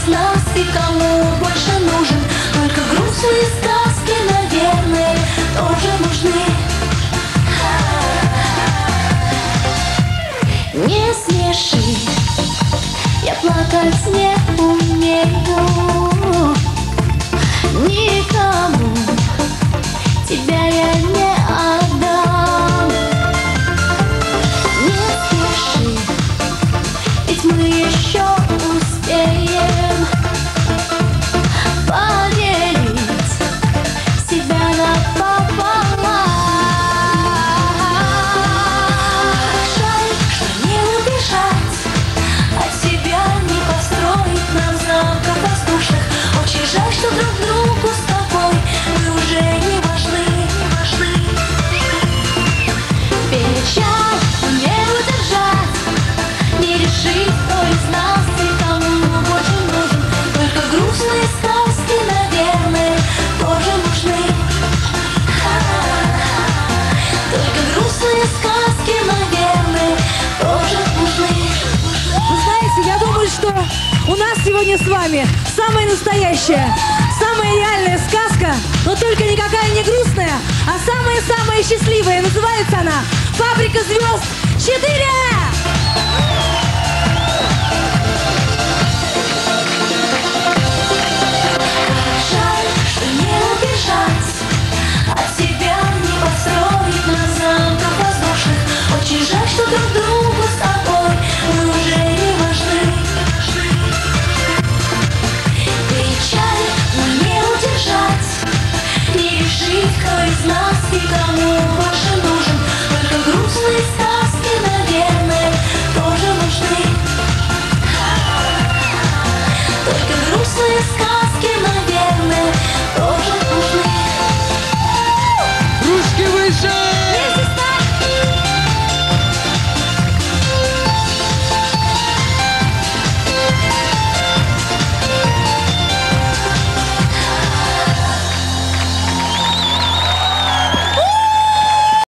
из нас и кому больше нужен. Только грустные сказки, наверное, тоже нужны. Не смеши, я плакать не умею. Никому тебя я не отдам. Не спеши, ведь мы еще успеем поделить себя напополам. Жаль, что не убежать от себя, не построить нам замков воздушных. Очень жаль, что друг другу с тобой мы уже не важны. Печаль не удержать, не решить, кто из нас и кому больше нужен. Только грустные сказки, наверное, тоже нужны. Только грустные сказки, наверное, тоже нужны. Вы знаете, я думаю, что у нас сегодня с вами самая настоящая, самая реальная сказка, но только никакая не грустная, а самая-самая счастливая. Называется она «Фабрика звезд 4». Жаль, что не убежать от себя, не построить на замках воздушных. Очень жаль, что друг другу с тобой мы уже не важны. Печаль, но не удержать, не решить, кто из нас и кому